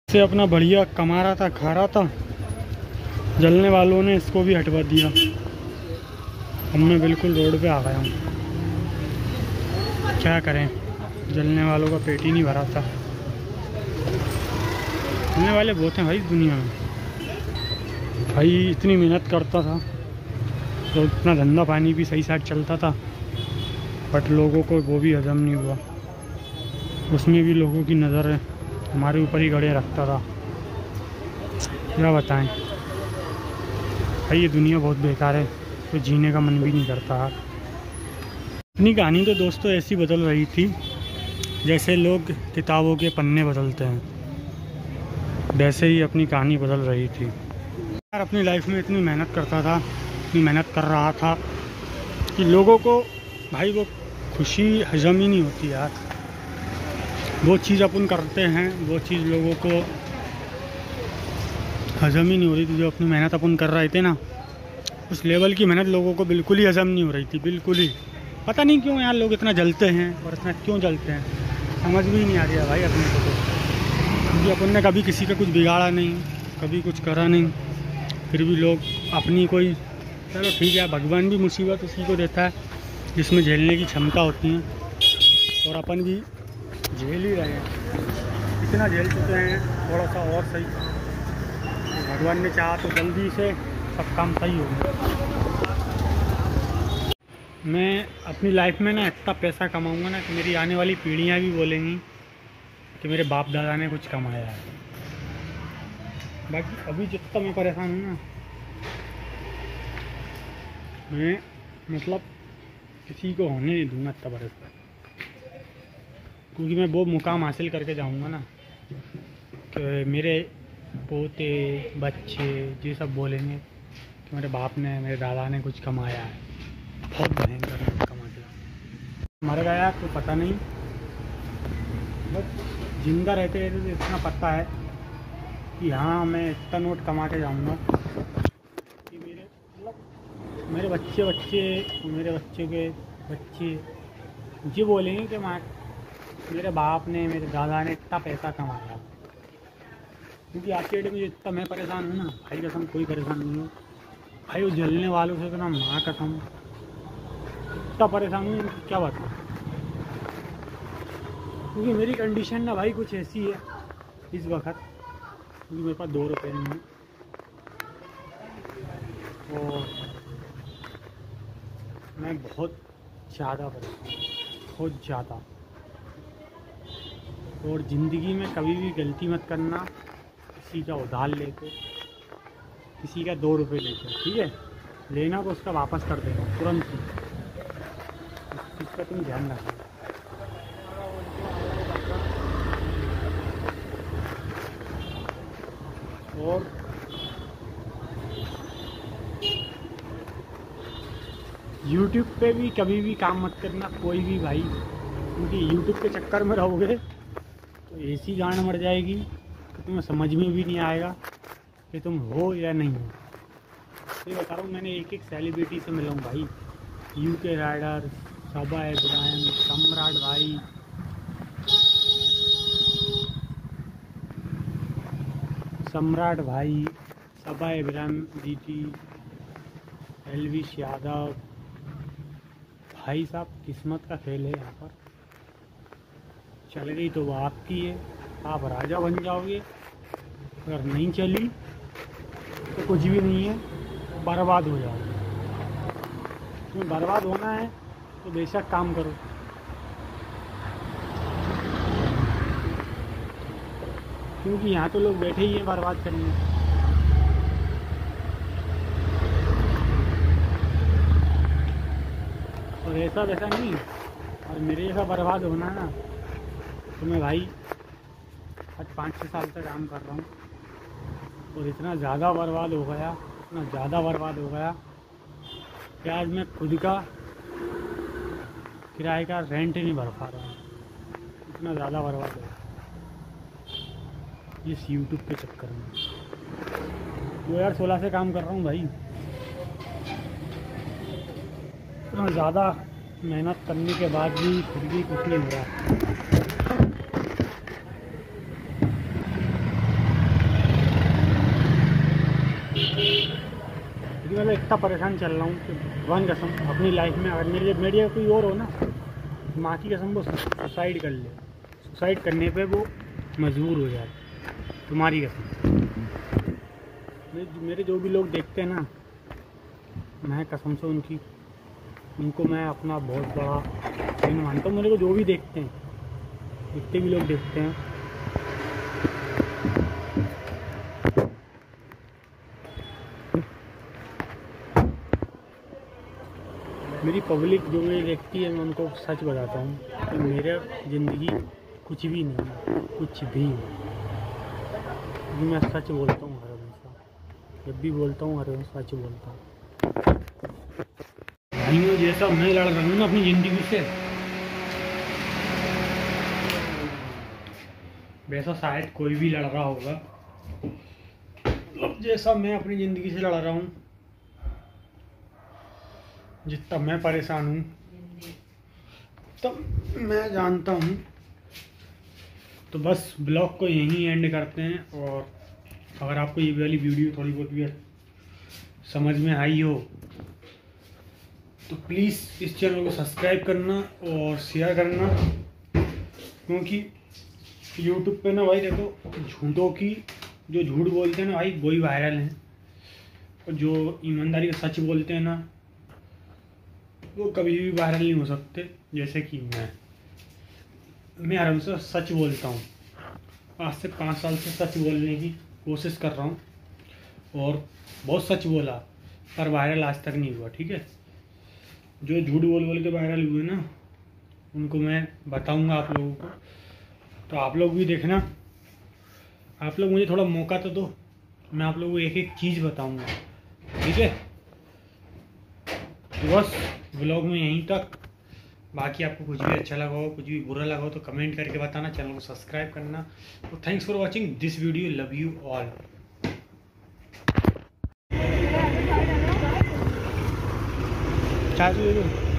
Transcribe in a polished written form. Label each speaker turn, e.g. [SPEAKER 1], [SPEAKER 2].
[SPEAKER 1] से अपना बढ़िया कमा रहा था, खा रहा था, जलने वालों ने इसको भी हटवा दिया। अब मैं बिल्कुल रोड पे आ गया हूँ। क्या करें, जलने वालों का पेट ही नहीं भरा था। जलने वाले बहुत हैं भाई दुनिया में। भाई इतनी मेहनत करता था तो इतना धंधा पानी भी सही साथ चलता था, बट लोगों को वो भी हजम नहीं हुआ। उसमें भी लोगों की नज़र हमारे ऊपर ही गड़े रखता था। क्या बताएं भाई, ये दुनिया बहुत बेकार है, तो जीने का मन भी नहीं करता। अपनी कहानी तो दोस्तों ऐसी बदल रही थी जैसे लोग किताबों के पन्ने बदलते हैं, वैसे ही अपनी कहानी बदल रही थी। यार अपनी लाइफ में इतनी मेहनत करता था, इतनी मेहनत कर रहा था कि लोगों को भाई वो खुशी हजम ही नहीं होती यार। वो चीज़ अपन करते हैं, वो चीज़ लोगों को हजम ही नहीं हो रही थी। जो अपनी मेहनत अपन कर रहे थे ना, उस लेवल की मेहनत लोगों को बिल्कुल ही हजम नहीं हो रही थी, बिल्कुल ही। पता नहीं क्यों यार लोग इतना जलते हैं, और इतना क्यों जलते हैं समझ भी नहीं आ रहा भाई अपने को तो। क्योंकि अपन ने कभी किसी का कुछ बिगाड़ा नहीं, कभी कुछ करा नहीं, फिर भी लोग अपनी कोई, चलो ठीक है, भगवान भी मुसीबत उसी को देता है जिसमें झेलने की क्षमता होती है, और अपन भी झेल ही रहे हैं। इतना झेल चुके हैं, थोड़ा सा और सही, तो भगवान ने चाहा तो जल्दी से सब काम सही हो गया। मैं अपनी लाइफ में ना इतना पैसा कमाऊंगा ना कि मेरी आने वाली पीढ़ियां भी बोलेंगी कि मेरे बाप दादा ने कुछ कमाया है। बाकी अभी जितना मैं परेशान हूँ ना, मैं मतलब किसी को होने नहीं दूंगा इतना परेशान। क्योंकि मैं वो मुकाम हासिल करके जाऊंगा ना कि मेरे पोते बच्चे ये सब बोलेंगे कि मेरे बाप ने, मेरे दादा ने कुछ कमाया है, बहुत भयंकर कमा दिया। मर गया तो पता नहीं, बट जिंदा रहते रहते तो इतना पता है कि हाँ मैं इतना नोट कमा के जाऊँगा कि मेरे मतलब मेरे बच्चे मेरे बच्चे के बच्चे ये बोलेंगे कि मेरे बाप ने, मेरे दादा ने इतना पैसा कमाया। क्योंकि आज के डेट में जितना मैं परेशान हूँ ना भाई, कसम कोई परेशान नहीं हो भाई। वो जलने वालों से तो ना माँ कसम इतना परेशान हूँ क्या बताऊँ। क्योंकि मेरी कंडीशन ना भाई कुछ ऐसी है इस वक्त, क्योंकि मेरे पास 2 रुपये नहीं है, और मैं बहुत ज़्यादा परेशान, बहुत ज़्यादा। और ज़िंदगी में कभी भी गलती मत करना, किसी का उधार लेके, किसी का 2 रुपये लेके, ठीक है, लेना तो उसका वापस कर देना तुरंत ही, इस चीज़ का तुम ध्यान रखना। और YouTube पे भी कभी भी काम मत करना कोई भी भाई, क्योंकि YouTube के चक्कर में रहोगे तो ऐसी गांड मर जाएगी कि तुम्हें समझ में भी नहीं आएगा कि तुम हो या नहीं हो। ये बता रहा हूँ, मैंने एक सेलिब्रिटी से मिला हूँ भाई, UK राइडर, सबा इब्राहिम, सम्राट भाई, सबा इब्राहिम जीटी, एलविश यादव। भाई साहब किस्मत का खेल है, यहाँ पर चल गई तो वो आपकी है, आप राजा बन जाओगे, अगर नहीं चली तो कुछ भी नहीं है, बर्बाद हो जाओगे। तुम्हें बर्बाद होना है तो बेशक काम करो, क्योंकि यहाँ तो लोग बैठे ही हैं बर्बाद करने। और ऐसा वैसा नहीं, और मेरे जैसा बर्बाद होना है ना, तो मैं भाई आज 5-6 साल तक काम कर रहा हूँ, और इतना ज़्यादा बर्बाद हो गया, इतना ज़्यादा बर्बाद हो गया कि आज मैं खुद का किराए का रेंट नहीं भर पा रहा हूँ, इतना ज़्यादा बर्बाद हो गया इस YouTube के चक्कर में। 2016 से काम कर रहा हूँ भाई, इतना ज़्यादा मेहनत करने के बाद भी फिर भी कुछ नहीं हुआ। मतलब इतना परेशान चल रहा हूँ कि भगवान कसम अपनी लाइफ में अगर मेरी जगह कोई और हो ना, माँ की कसम वो सुसाइड कर ले, सुसाइड करने पे वो मजबूर हो जाए, तुम्हारी कसम। मेरे जो भी लोग देखते हैं ना, मैं कसम से उनको मैं अपना बहुत बड़ा फ्रेंड मानता हूँ। मेरे को जो भी देखते हैं, जितने भी लोग देखते हैं, मेरी पब्लिक जो मेरी देखती है, मैं उनको सच बताता हूँ कि मेरा ज़िंदगी कुछ भी नहीं है, कुछ भी। मैं सच बोलता हूँ हर हमेशा, जब भी बोलता हूँ हर हमेशा सच बोलता हूँ। भाइयों जैसा मैं लड़ रहा हूँ ना अपनी ज़िंदगी से, वैसा शायद कोई भी लड़ रहा होगा। जैसा मैं अपनी ज़िंदगी से लड़ रहा हूँ, जितना मैं परेशान हूँ तब मैं जानता हूँ। तो बस ब्लॉग को यहीं एंड करते हैं। और अगर आपको ये वाली वीडियो थोड़ी बहुत भी समझ में आई हो तो प्लीज़ इस चैनल को सब्सक्राइब करना और शेयर करना, क्योंकि यूट्यूब पे ना भाई देखो, झूठों की जो झूठ बोलते हैं ना भाई, वही वायरल हैं, और जो ईमानदारी का सच बोलते हैं ना, वो कभी भी वायरल नहीं हो सकते। जैसे कि मैं आराम से सच बोलता हूँ, आज से 5 साल से सच बोलने की कोशिश कर रहा हूँ, और बहुत सच बोला, पर वायरल आज तक नहीं हुआ। ठीक है, जो झूठ बोल के वायरल हुए ना, उनको मैं बताऊँगा आप लोगों को, तो आप लोग भी देखना। आप लोग मुझे थोड़ा मौका तो दो, मैं आप लोगों को एक एक चीज़ बताऊँगा। ठीक है, तो बस व्लॉग में यहीं तक। बाकी आपको कुछ भी अच्छा लगा हो, कुछ भी बुरा लगा हो तो कमेंट करके बताना, चैनल को सब्सक्राइब करना। तो thanks for watching this video, love you all. चाय ले लो।